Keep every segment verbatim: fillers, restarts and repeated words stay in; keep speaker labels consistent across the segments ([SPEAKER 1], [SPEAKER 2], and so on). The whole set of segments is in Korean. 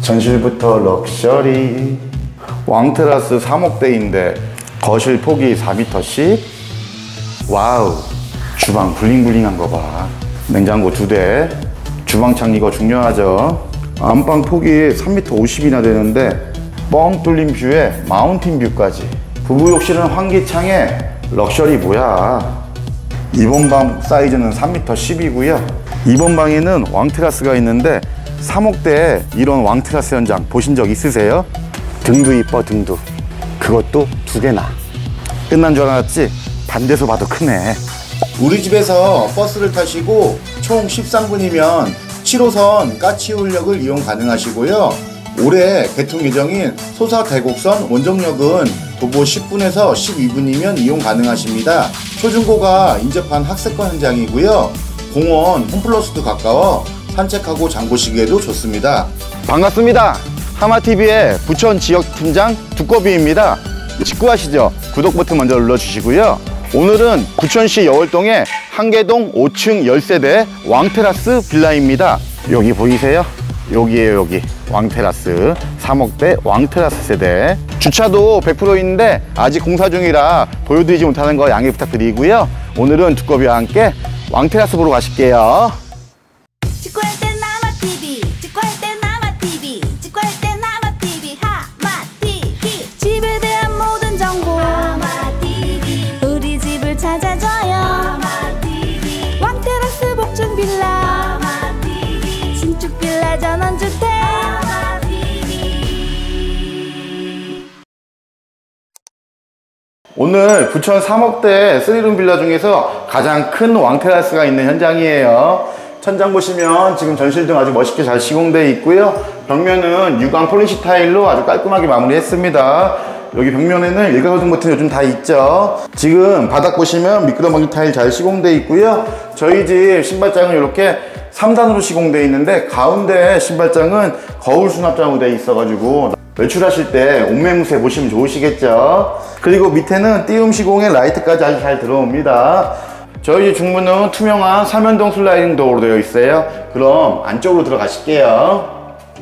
[SPEAKER 1] 전실부터 럭셔리. 왕테라스 삼 억대인데 거실 폭이 사 미터씩. 와우. 주방 블링블링한 거 봐. 냉장고 두 대. 주방창 이거 중요하죠. 안방 폭이 삼 미터 오십이나 되는데 뻥 뚫린 뷰에 마운틴 뷰까지. 부부 욕실은 환기창에 럭셔리 뭐야. 이번 방 사이즈는 삼 미터 십이고요 이번 방에는 왕테라스가 있는데 삼 억대에 이런 왕테라스 현장 보신 적 있으세요? 등도 이뻐. 등도 그것도 두 개나. 끝난 줄 알았지? 반대서 봐도 크네.
[SPEAKER 2] 우리 집에서 버스를 타시고 총 십삼 분이면 칠 호선 까치울역을 이용 가능하시고요. 올해 개통 예정인 소사대곡선 원정역은 도보 십 분에서 십이 분이면 이용 가능하십니다. 초중고가 인접한 학습권 현장이고요. 공원, 홈플러스도 가까워 산책하고 장 보시기에도 좋습니다.
[SPEAKER 1] 반갑습니다. 하마티비의 부천 지역팀장 두꺼비입니다. 직구하시죠? 구독 버튼 먼저 눌러주시고요. 오늘은 부천시 여월동의 한계동 오 층 십 세대 왕테라스 빌라입니다. 여기 보이세요? 여기에요. 여기 왕테라스 삼 억대 왕테라스 세대. 주차도 백 퍼센트 있는데 아직 공사 중이라 보여드리지 못하는 거 양해 부탁드리고요. 오늘은 두꺼비와 함께 왕테라스 보러 가실게요.
[SPEAKER 3] 직구할 땐 하마티비, 직구할 땐 하마티비, 직구할 땐 하마티비, 하마티비. 집에 대한 모든 정보 하마티비, 우리 집을 찾아줘요. 하마티비. 왕테라스 복층 빌라 하마티비, 신축 빌라 전원주택 하마티비.
[SPEAKER 1] 오늘 부천 삼 억대 쓰리룸 빌라 중에서 가장 큰 왕테라스가 있는 현장이에요. 천장 보시면 지금 전실등 아주 멋있게 잘 시공되어 있고요. 벽면은 유광 폴리시 타일로 아주 깔끔하게 마무리했습니다. 여기 벽면에는 일가구등 버튼 요즘 다 있죠. 지금 바닥 보시면 미끄럼방지 타일 잘 시공되어 있고요. 저희 집 신발장은 이렇게 삼 단으로 시공되어 있는데 가운데 신발장은 거울 수납장으로 되어 있어가지고 외출하실 때 옷매무새 보시면 좋으시겠죠. 그리고 밑에는 띄움 시공에 라이트까지 아주 잘 들어옵니다. 저희 집 중문은 투명한 삼연동 슬라이딩 도어로 되어 있어요. 그럼 안쪽으로 들어가실게요.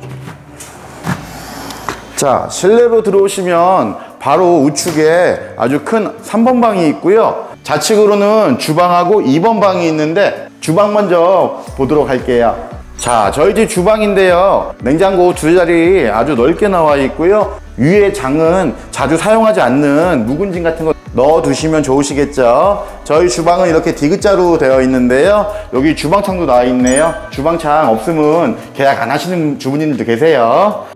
[SPEAKER 1] 자, 실내로 들어오시면 바로 우측에 아주 큰 삼 번 방이 있고요. 좌측으로는 주방하고 이 번 방이 있는데 주방 먼저 보도록 할게요. 자, 저희 집 주방인데요. 냉장고 두 자리 아주 넓게 나와 있고요. 위에 장은 자주 사용하지 않는 묵은진 같은 거 넣어 두시면 좋으시겠죠. 저희 주방은 이렇게 디귿자로 되어 있는데요. 여기 주방창도 나와 있네요. 주방창 없으면 계약 안 하시는 주부님들도 계세요.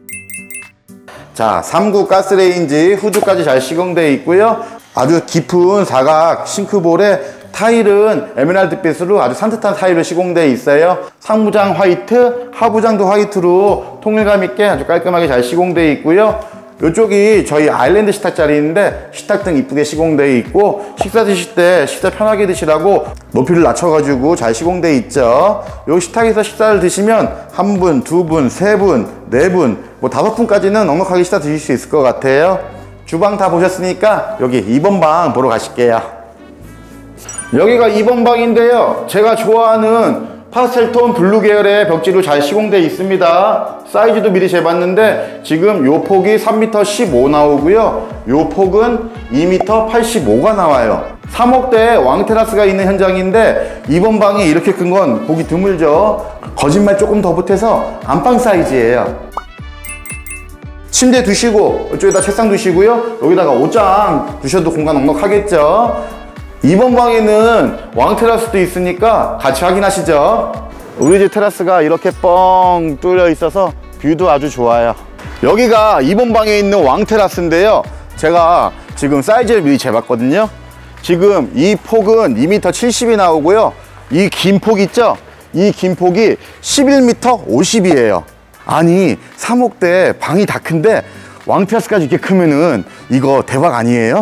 [SPEAKER 1] 자, 삼 구 가스레인지 후드까지 잘 시공되어 있고요. 아주 깊은 사각 싱크볼에 타일은 에메랄드빛으로 아주 산뜻한 타일로 시공되어 있어요. 상부장 화이트, 하부장도 화이트로 통일감 있게 아주 깔끔하게 잘 시공되어 있고요. 이쪽이 저희 아일랜드 식탁 자리인데 식탁등 이쁘게 시공되어 있고 식사 드실 때 식사 편하게 드시라고 높이를 낮춰가지고 잘 시공되어 있죠. 이 식탁에서 식사를 드시면 한 분, 두 분, 세 분, 네 분, 뭐 다섯 분까지는 넉넉하게 식사 드실 수 있을 것 같아요. 주방 다 보셨으니까 여기 이 번 방 보러 가실게요. 여기가 이 번 방인데요. 제가 좋아하는 파스텔톤 블루 계열의 벽지로 잘 시공되어 있습니다. 사이즈도 미리 재봤는데 지금 요 폭이 삼 미터 십오 나오고요. 요 폭은 이 미터 팔십오가 나와요. 삼 억대 왕테라스가 있는 현장인데 이번 방이 이렇게 큰 건 보기 드물죠. 거짓말 조금 더 보태서 안방 사이즈예요. 침대 두시고 이쪽에다 책상 두시고요. 여기다가 옷장 두셔도 공간 넉넉하겠죠. 이번 방에는 왕테라스도 있으니까 같이 확인하시죠. 우리 집 테라스가 이렇게 뻥 뚫려 있어서 뷰도 아주 좋아요. 여기가 이번 방에 있는 왕테라스인데요. 제가 지금 사이즈를 미리 재봤거든요. 지금 이 폭은 이 미터 칠십이 나오고요. 이 긴 폭 있죠? 이 긴 폭이 십일 미터 오십이에요. 아니 삼 억대 방이 다 큰데 왕테라스까지 이렇게 크면은 이거 대박 아니에요?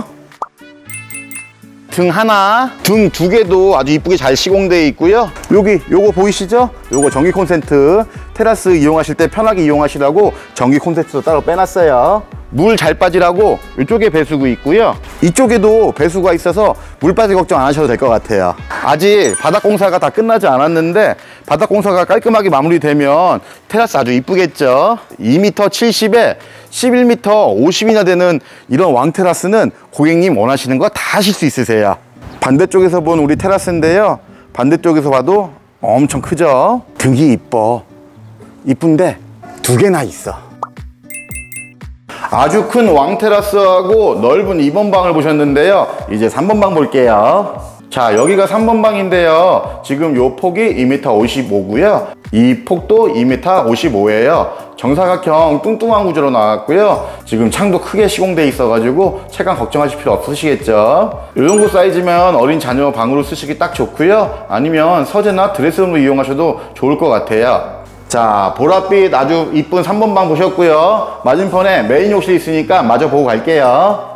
[SPEAKER 1] 등 하나, 등 두 개도 아주 이쁘게 잘 시공되어 있고요. 여기 요거 보이시죠? 요거 전기 콘센트 테라스 이용하실 때 편하게 이용하시라고 전기 콘센트도 따로 빼놨어요. 물 잘 빠지라고 이쪽에 배수구 있고요. 이쪽에도 배수구가 있어서 물 빠질 걱정 안 하셔도 될 것 같아요. 아직 바닥 공사가 다 끝나지 않았는데 바닥 공사가 깔끔하게 마무리되면 테라스 아주 이쁘겠죠. 이 미터 칠십에 십일 미터 오십이나 되는 이런 왕 테라스는 고객님 원하시는 거 다 하실 수 있으세요. 반대쪽에서 본 우리 테라스인데요. 반대쪽에서 봐도 엄청 크죠. 등이 이뻐. 이쁜데 두 개나 있어. 아주 큰 왕 테라스하고 넓은 이 번 방을 보셨는데요. 이제 삼 번 방 볼게요. 자, 여기가 삼 번 방인데요. 지금 요 폭이 이 미터 오십오고요. 이 폭도 이 미터 오십오예요. 정사각형 뚱뚱한 구조로 나왔고요. 지금 창도 크게 시공돼 있어가지고 채광 걱정하실 필요 없으시겠죠. 이 정도 사이즈면 어린 자녀 방으로 쓰시기 딱 좋고요. 아니면 서재나 드레스룸으로 이용하셔도 좋을 것 같아요. 자, 보랏빛 아주 이쁜 삼 번 방 보셨고요. 맞은편에 메인 욕실 있으니까 마저 보고 갈게요.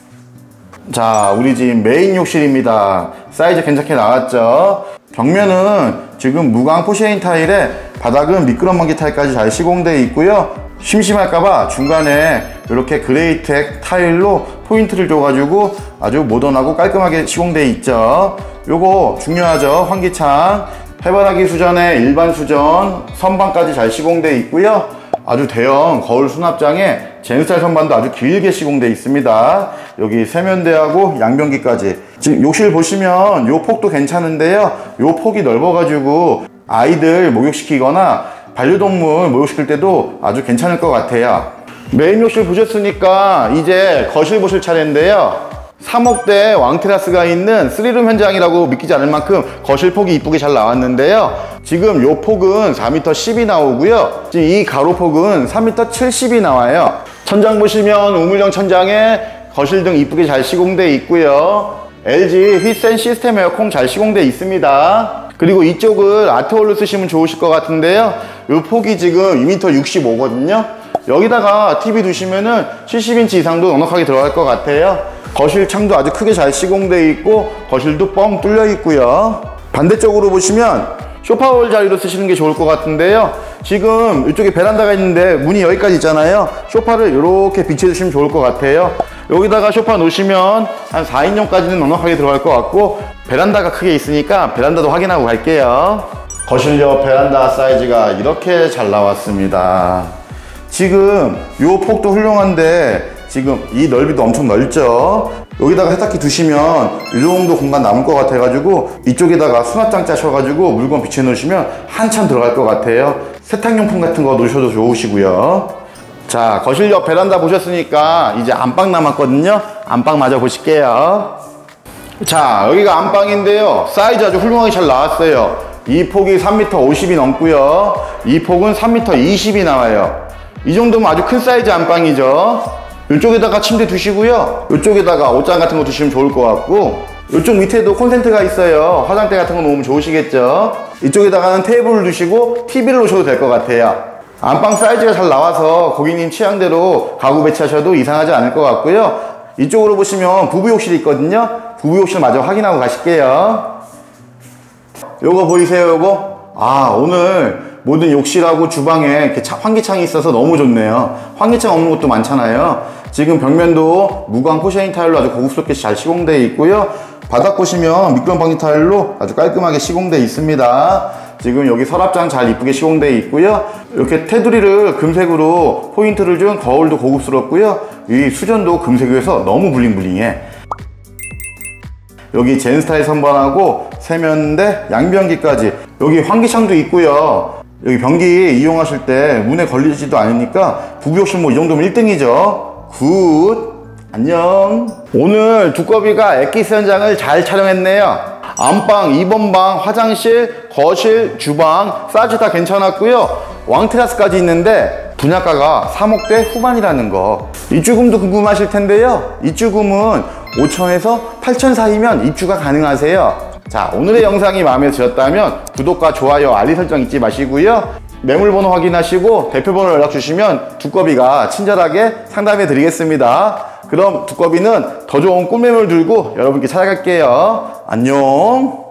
[SPEAKER 1] 자, 우리 집 메인 욕실입니다. 사이즈 괜찮게 나왔죠. 벽면은 지금 무광 포시에인 타일에 바닥은 미끄럼방지 타일까지 잘 시공되어 있고요. 심심할까봐 중간에 이렇게 그레이텍 타일로 포인트를 줘가지고 아주 모던하고 깔끔하게 시공되어 있죠. 요거 중요하죠. 환기창, 해바라기 수전에 일반 수전, 선반까지 잘 시공되어 있고요. 아주 대형 거울 수납장에 제너스타일 선반도 아주 길게 시공되어 있습니다. 여기 세면대하고 양변기까지. 지금 욕실 보시면 요 폭도 괜찮은데요. 요 폭이 넓어가지고 아이들 목욕시키거나 반려동물 목욕시킬 때도 아주 괜찮을 것 같아요. 메인 욕실 보셨으니까 이제 거실 보실 차례인데요. 삼억대 왕테라스가 있는 쓰리룸 현장이라고 믿기지 않을 만큼 거실 폭이 이쁘게 잘 나왔는데요. 지금 요 폭은 사 미터 십이 나오고요. 지금 이 가로폭은 삼 미터 칠십이 나와요. 천장 보시면 우물형 천장에 거실 등 이쁘게 잘 시공되어 있고요. 엘지 휘센 시스템 에어컨 잘 시공되어 있습니다. 그리고 이쪽을 아트홀로 쓰시면 좋으실 것 같은데요. 요 폭이 지금 이 미터 육십오거든요. 여기다가 티비 두시면은 칠십 인치 이상도 넉넉하게 들어갈 것 같아요. 거실 창도 아주 크게 잘 시공되어 있고 거실도 뻥 뚫려 있고요. 반대쪽으로 보시면 소파월 자리로 쓰시는 게 좋을 것 같은데요. 지금 이쪽에 베란다가 있는데 문이 여기까지 있잖아요. 소파를 이렇게 비춰주시면 좋을 것 같아요. 여기다가 소파 놓으시면 한 사 인용까지는 넉넉하게 들어갈 것 같고 베란다가 크게 있으니까 베란다도 확인하고 갈게요. 거실 옆 베란다 사이즈가 이렇게 잘 나왔습니다. 지금 요 폭도 훌륭한데 지금 이 넓이도 엄청 넓죠. 여기다가 세탁기 두시면 이 정도 공간 남을 것 같아가지고 이쪽에다가 수납장 짜셔가지고 물건 비춰 놓으시면 한참 들어갈 것 같아요. 세탁용품 같은 거 놓으셔도 좋으시고요. 자, 거실 옆 베란다 보셨으니까 이제 안방 남았거든요. 안방 마저 보실게요. 자, 여기가 안방인데요. 사이즈 아주 훌륭하게 잘 나왔어요. 이 폭이 삼 미터 오십이 넘고요. 이 폭은 삼 미터 이십이 나와요. 이 정도면 아주 큰 사이즈 안방이죠. 이쪽에다가 침대 두시고요. 이쪽에다가 옷장 같은 거 두시면 좋을 것 같고 이쪽 밑에도 콘센트가 있어요. 화장대 같은 거 놓으면 좋으시겠죠. 이쪽에다가는 테이블을 두시고 티비를 놓으셔도 될 것 같아요. 안방 사이즈가 잘 나와서 고객님 취향대로 가구 배치하셔도 이상하지 않을 것 같고요. 이쪽으로 보시면 부부욕실이 있거든요. 부부욕실 마저 확인하고 가실게요. 요거 보이세요, 요거? 아, 오늘 모든 욕실하고 주방에 이렇게 환기창이 있어서 너무 좋네요. 환기창 없는 곳도 많잖아요. 지금 벽면도 무광 포시에인 타일로 아주 고급스럽게 잘 시공되어 있고요. 바닥 보시면 미끄럼방지 타일로 아주 깔끔하게 시공되어 있습니다. 지금 여기 서랍장 잘 이쁘게 시공되어 있고요. 이렇게 테두리를 금색으로 포인트를 준 거울도 고급스럽고요. 이 수전도 금색이어서 너무 블링블링해. 여기 젠스타일 선반하고 세면대, 양변기까지. 여기 환기창도 있고요. 여기 변기 이용하실 때 문에 걸리지도 않으니까 부부욕실 뭐 이 정도면 일 등이죠. 굿! 안녕! 오늘 두꺼비가 엑기스 현장을 잘 촬영했네요. 안방, 이 번 방, 화장실, 거실, 주방 사이즈 다 괜찮았고요. 왕테라스까지 있는데 분양가가 삼억대 후반이라는 거. 입주금도 궁금하실 텐데요. 입주금은 오천에서 팔천 사이면 입주가 가능하세요. 자, 오늘의 영상이 마음에 드셨다면 구독과 좋아요, 알림 설정 잊지 마시고요. 매물번호 확인하시고 대표번호 연락 주시면 두꺼비가 친절하게 상담해 드리겠습니다. 그럼 두꺼비는 더 좋은 꿀매물 들고 여러분께 찾아갈게요. 안녕.